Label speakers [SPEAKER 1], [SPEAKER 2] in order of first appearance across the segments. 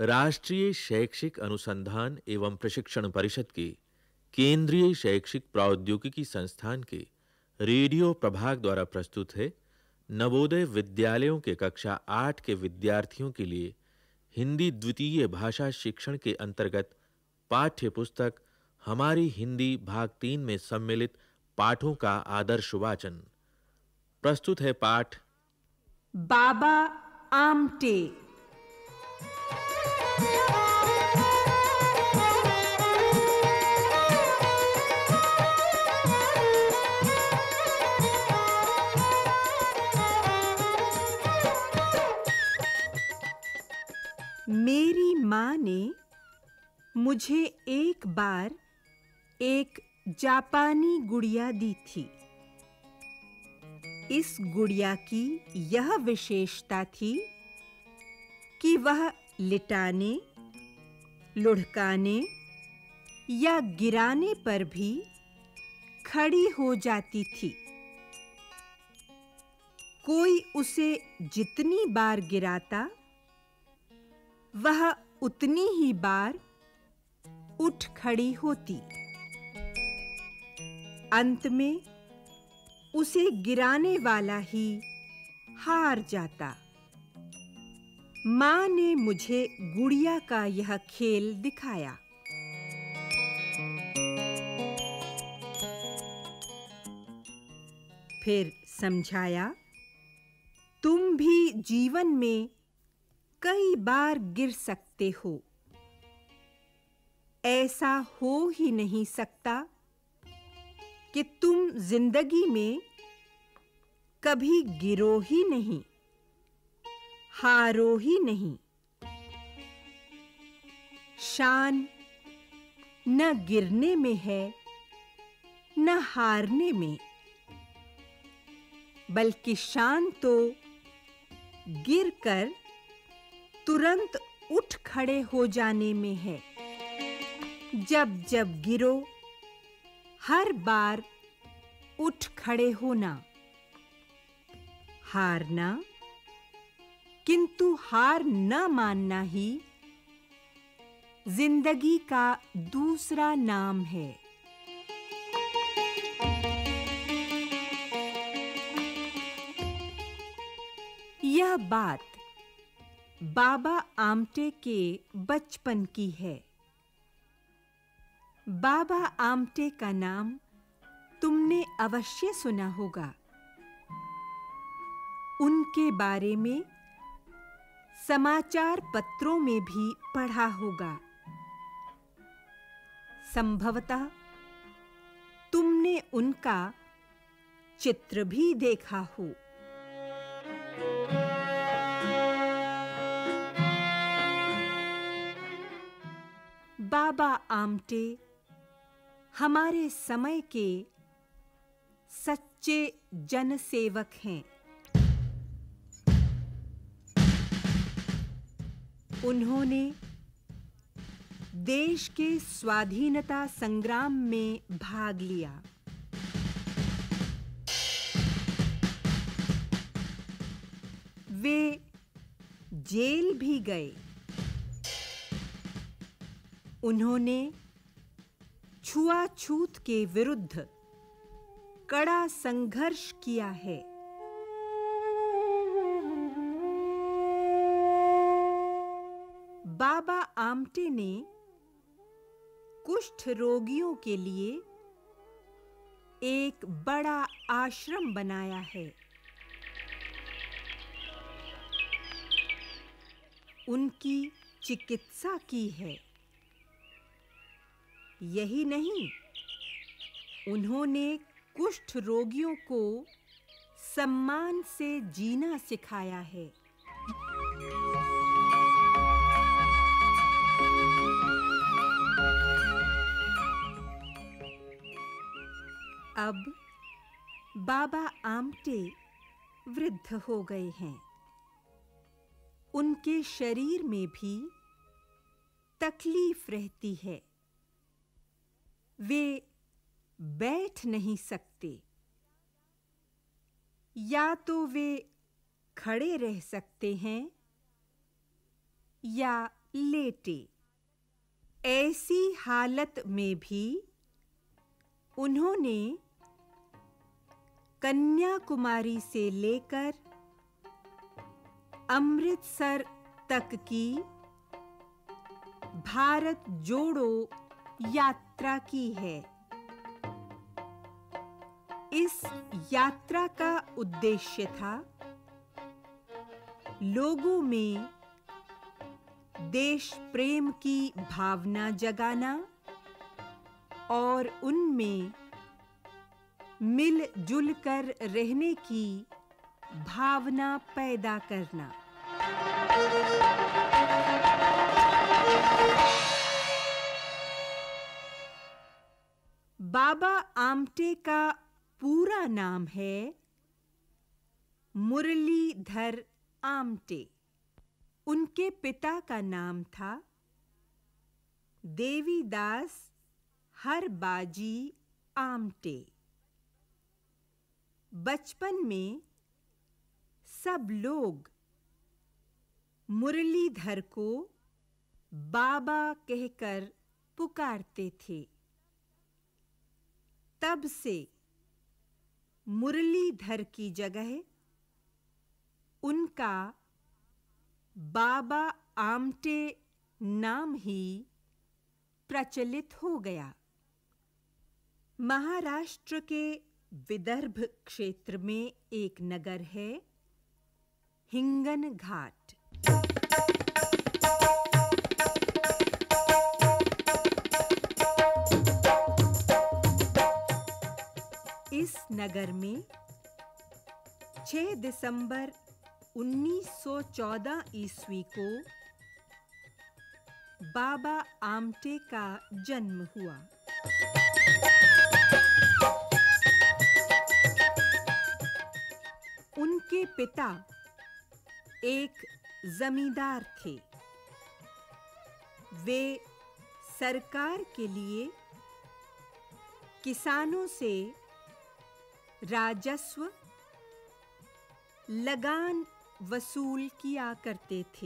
[SPEAKER 1] राष्ट्रीय शैक्षिक अनुसंधान एवं प्रशिक्षण परिषद के केंद्रीय शैक्षिक प्रौद्योगिकी संस्थान के रेडियो प्रभाग द्वारा प्रस्तुत है नवोदय विद्यालयों के कक्षा 8 के विद्यार्थियों के लिए हिंदी द्वितीय भाषा शिक्षण के अंतर्गत पाठ्य पुस्तक हमारी हिंदी भाग 3 में सम्मिलित पाठों का आदर्श वाचन। प्रस्तुत है पाठ
[SPEAKER 2] बाबा आमटे। मेरी माँ ने मुझे एक बार एक जापानी गुड़िया दी थी। इस गुड़िया की यह विशेषता थी कि वह लिटाने, लुढ़काने या गिराने पर भी खड़ी हो जाती थी। कोई उसे जितनी बार गिराता, वह उतनी ही बार उठ खड़ी होती। अंत में उसे गिराने वाला ही हार जाता। माँ ने मुझे गुड़िया का यह खेल दिखाया। फिर समझाया, तुम भी जीवन में कई बार गिर सकते हो। ऐसा हो ही नहीं सकता कि तुम जिंदगी में कभी गिरो ही नहीं, हारो ही नहीं। शान न गिरने में है, न हारने में, बल्कि शान तो गिरकर तुरंत उठ खड़े हो जाने में है। जब जब गिरो, हर बार उठ खड़े होना। हारना, किंतु हार न मानना ही जिंदगी का दूसरा नाम है। यह बात बाबा आमटे के बचपन की है। बाबा आमटे का नाम तुमने अवश्य सुना होगा। उनके बारे में समाचार पत्रों में भी पढ़ा होगा। संभवतः तुमने उनका चित्र भी देखा हो। बाबा आमटे हमारे समय के सच्चे जनसेवक हैं। उन्होंने देश के स्वाधीनता संग्राम में भाग लिया। वे जेल भी गए। उन्होंने छुआछूत के विरुद्ध कड़ा संघर्ष किया है। बाबा आमटे ने कुष्ठ रोगियों के लिए एक बड़ा आश्रम बनाया है। उनकी चिकित्सा की है। यही नहीं, उन्होंने कुष्ठ रोगियों को सम्मान से जीना सिखाया है। अब बाबा आमटे वृद्ध हो गए हैं। उनके शरीर में भी तकलीफ रहती है। वे बैठ नहीं सकते। या तो वे खड़े रह सकते हैं या लेटे। ऐसी हालत में भी उन्होंने कन्याकुमारी से लेकर अमृतसर तक की भारत जोड़ो यात्रा की है। इस यात्रा का उद्देश्य था लोगों में देश प्रेम की भावना जगाना और उनमें मिलजुल कर रहने की भावना पैदा करना। बाबा आमटे का पूरा नाम है मुरलीधर आमटे। उनके पिता का नाम था देवीदास हरबाजी आमटे। बचपन में सब लोग मुरलीधर को बाबा कहकर पुकारते थे। तब से मुरलीधर की जगह उनका बाबा आमटे नाम ही प्रचलित हो गया। महाराष्ट्र के विदर्भ क्षेत्र में एक नगर है हिंगनघाट। इस नगर में 6 दिसंबर 1914 ईस्वी को बाबा आमटे का जन्म हुआ। उनके पिता एक जमींदार थे। वे सरकार के लिए किसानों से राजस्व लगान वसूल किया करते थे।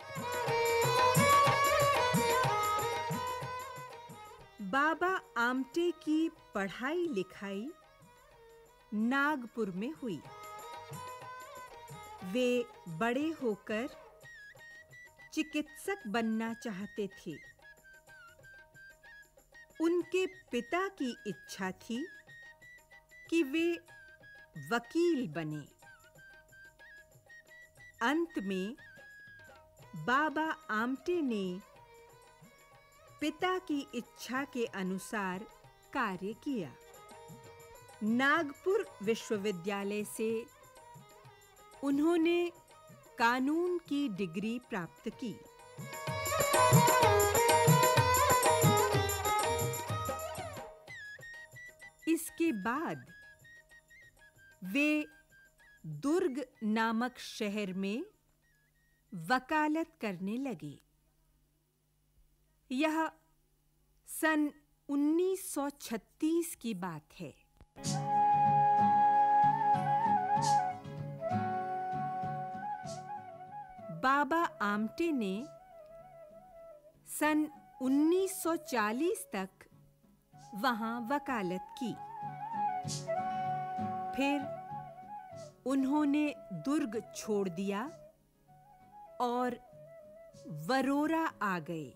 [SPEAKER 2] बाबा आमटे की पढ़ाई लिखाई नागपुर में हुई। वे बड़े होकर चिकित्सक बनना चाहते थे। उनके पिता की इच्छा थी कि वे वकील बने। अंत में बाबा आमटे ने पिता की इच्छा के अनुसार कार्य किया। नागपुर विश्वविद्यालय से उन्होंने कानून की डिग्री प्राप्त की। इसके बाद वे दुर्ग नामक शहर में वकालत करने लगे। यह सन 1936 की बात है। बाबा आमटे ने सन 1940 तक वहां वकालत की। फिर उन्होंने दुर्ग छोड़ दिया और वरोरा आ गए।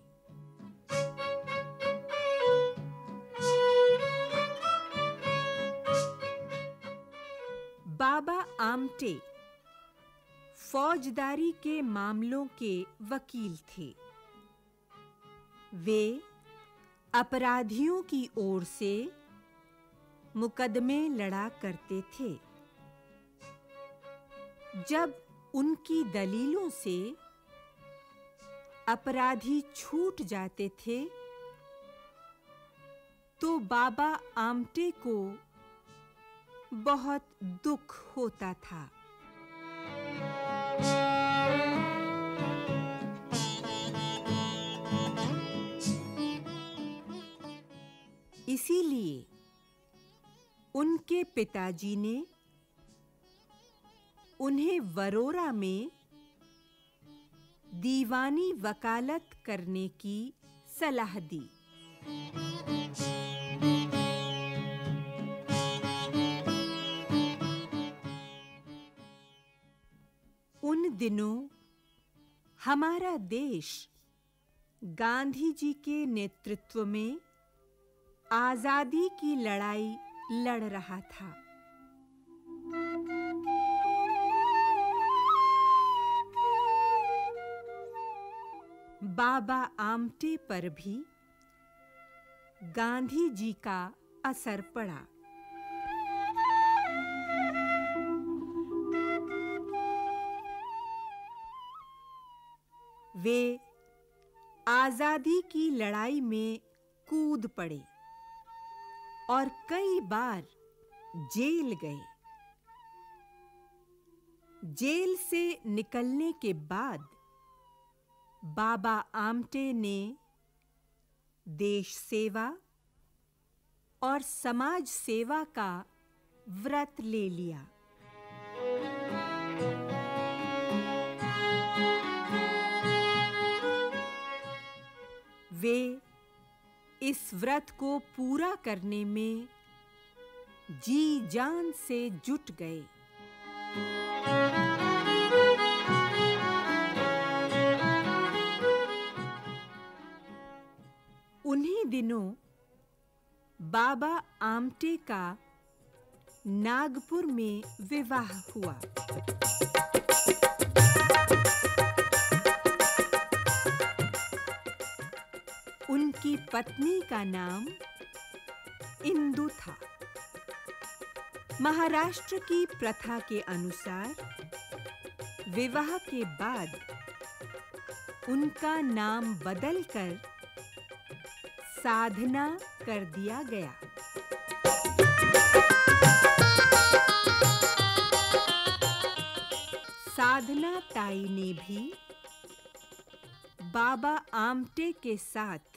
[SPEAKER 2] बाबा आमटे फौजदारी के मामलों के वकील थे। वे अपराधियों की ओर से मुकदमे लड़ा करते थे। जब उनकी दलीलों से अपराधी छूट जाते थे तो बाबा आमटे को बहुत दुख होता था। इसीलिए उनके पिताजी ने उन्हें वरोरा में दीवानी वकालत करने की सलाह दी। उन दिनों हमारा देश गांधी जी के नेतृत्व में आजादी की लड़ाई लड़ रहा था। बाबा आमटे पर भी गांधी जी का असर पड़ा। वे आजादी की लड़ाई में कूद पड़े और कई बार जेल गए। जेल से निकलने के बाद बाबा आमटे ने देश सेवा और समाज सेवा का व्रत ले लिया। वे इस व्रत को पूरा करने में जी जान से जुट गए। उन्हीं दिनों बाबा आमटे का नागपुर में विवाह हुआ। उनकी पत्नी का नाम इंदु था। महाराष्ट्र की प्रथा के अनुसार विवाह के बाद उनका नाम बदलकर साधना कर दिया गया। साधना ताई ने भी बाबा आमटे के साथ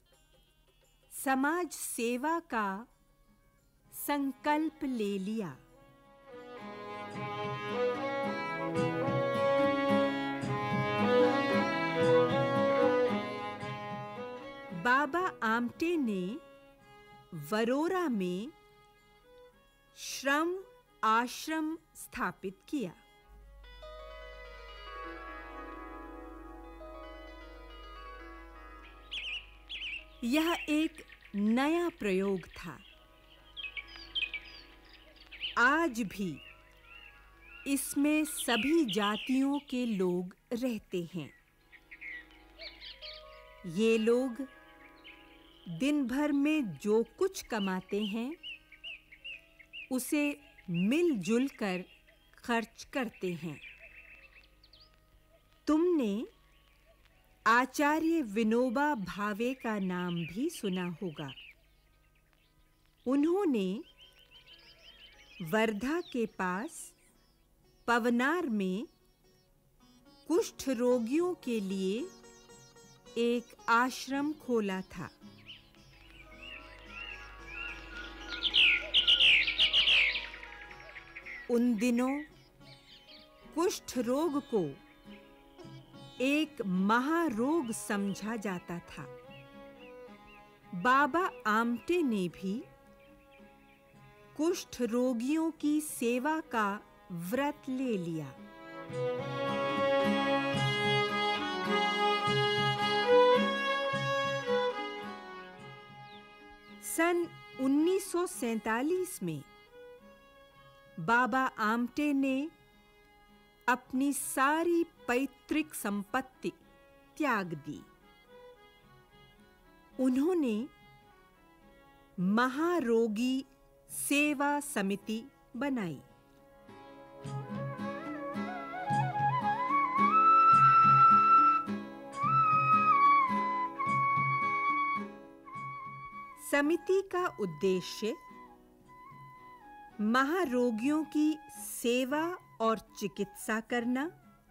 [SPEAKER 2] समाज सेवा का संकल्प ले लिया। बाबा आमटे ने वरोरा में श्रम आश्रम स्थापित किया। यह एक नया प्रयोग था। आज भी इसमें सभी जातियों के लोग रहते हैं। ये लोग दिन भर में जो कुछ कमाते हैं उसे मिलजुल कर खर्च करते हैं। तुमने आचार्य विनोबा भावे का नाम भी सुना होगा। उन्होंने वर्धा के पास पवनार में कुष्ठ रोगियों के लिए एक आश्रम खोला था। उन दिनों कुष्ठ रोग को एक महारोग समझा जाता था। बाबा आमटे ने भी कुष्ठ रोगियों की सेवा का व्रत ले लिया। सन 1947 में बाबा आमटे ने अपनी सारी पैतृक संपत्ति त्याग दी। उन्होंने महारोगी सेवा समिति बनाई। समिति का उद्देश्य महारोगियों की सेवा और चिकित्सा करना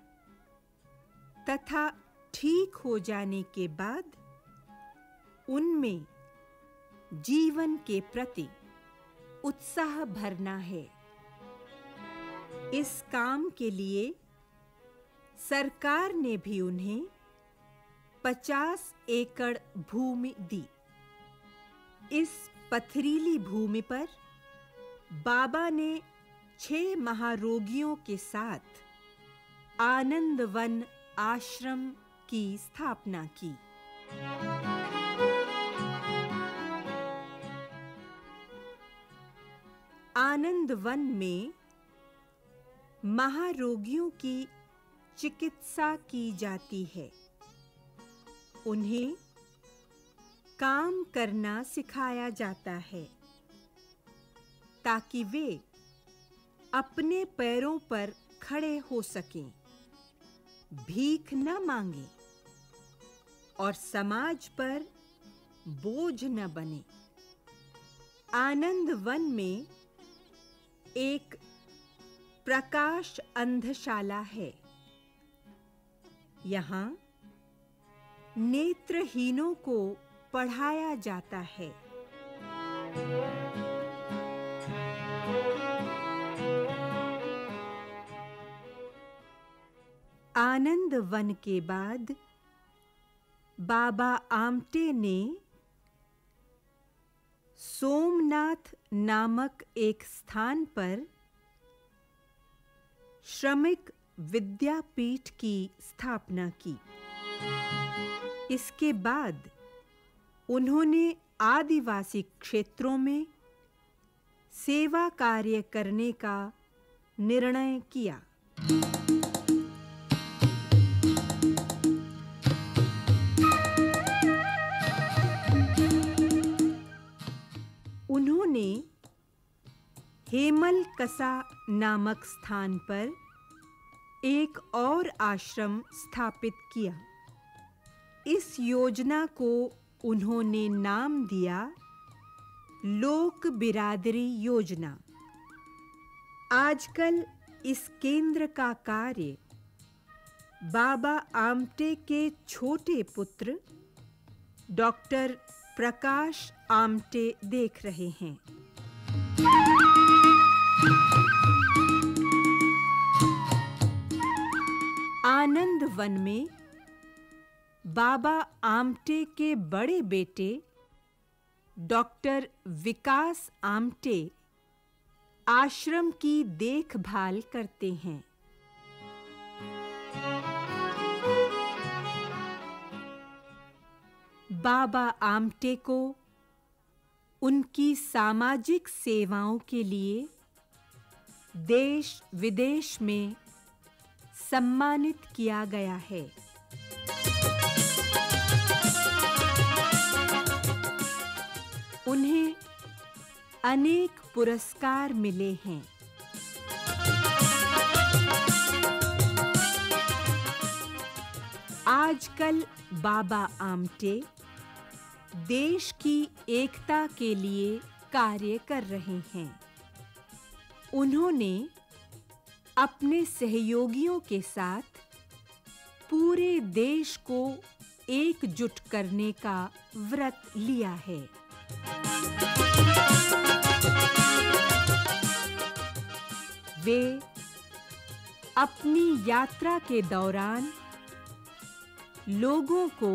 [SPEAKER 2] तथा ठीक हो जाने के बाद उनमें जीवन के प्रति उत्साह भरना है। इस काम के लिए सरकार ने भी उन्हें 50 एकड़ भूमि दी। इस पथरीली भूमि पर बाबा ने 6 महारोगियों के साथ आनंदवन आश्रम की स्थापना की। आनंदवन में महारोगियों की चिकित्सा की जाती है। उन्हें काम करना सिखाया जाता है ताकि वे अपने पैरों पर खड़े हो सकें, भीख न मांगें और समाज पर बोझ न बने। आनंदवन में एक प्रकाश अंधशाला है। यहाँ नेत्रहीनों को पढ़ाया जाता है। आनंदवन के बाद बाबा आमटे ने सोमनाथ नामक एक स्थान पर श्रमिक विद्यापीठ की स्थापना की। इसके बाद उन्होंने आदिवासी क्षेत्रों में सेवा कार्य करने का निर्णय किया। उन्होंने हेमलकसा नामक स्थान पर एक और आश्रम स्थापित किया। इस योजना को उन्होंने नाम दिया लोक बिरादरी योजना। आजकल इस केंद्र का कार्य बाबा आमटे के छोटे पुत्र डॉक्टर प्रकाश आमटे देख रहे हैं। आनंदवन में बाबा आमटे के बड़े बेटे डॉक्टर विकास आमटे आश्रम की देखभाल करते हैं। बाबा आमटे को उनकी सामाजिक सेवाओं के लिए देश विदेश में सम्मानित किया गया है। उन्हें अनेक पुरस्कार मिले हैं। आजकल बाबा आमटे देश की एकता के लिए कार्य कर रहे हैं। उन्होंने अपने सहयोगियों के साथ पूरे देश को एकजुट करने का व्रत लिया है। वे अपनी यात्रा के दौरान लोगों को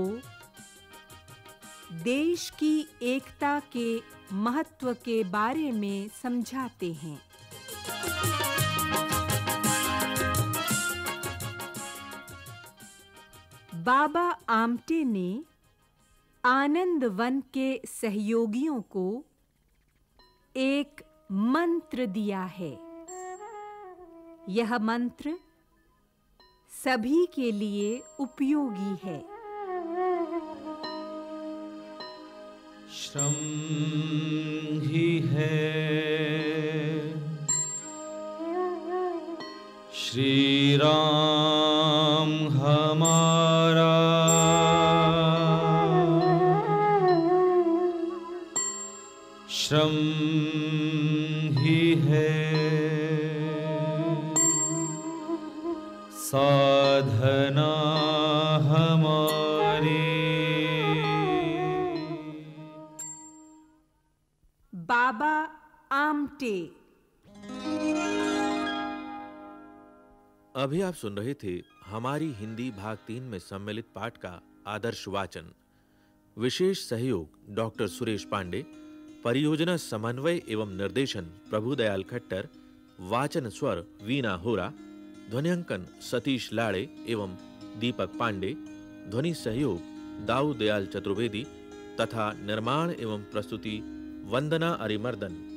[SPEAKER 2] देश की एकता के महत्व के बारे में समझाते हैं। बाबा आमटे ने आनंदवन के सहयोगियों को एक मंत्र दिया है। यह मंत्र सभी के लिए उपयोगी है।
[SPEAKER 3] श्रम ही है श्री राम हमारा, श्रम ही है साधना हमारी।
[SPEAKER 2] बाबा आमटे।
[SPEAKER 1] अभी आप सुन रहे थे हमारी हिंदी भाग 3 में सम्मिलित पाठ का आदर्श वाचन। विशेष सहयोग डॉक्टर सुरेश पांडे, परियोजना समन्वय एवं निर्देशन प्रभुदयाल खट्टर, वाचन स्वर वीना होरा, ध्वनियांकन सतीश लाड़े एवं दीपक पांडे, ध्वनि सहयोग दाऊ दयाल चतुर्वेदी तथा निर्माण एवं प्रस्तुति वंदना अरिमर्दन।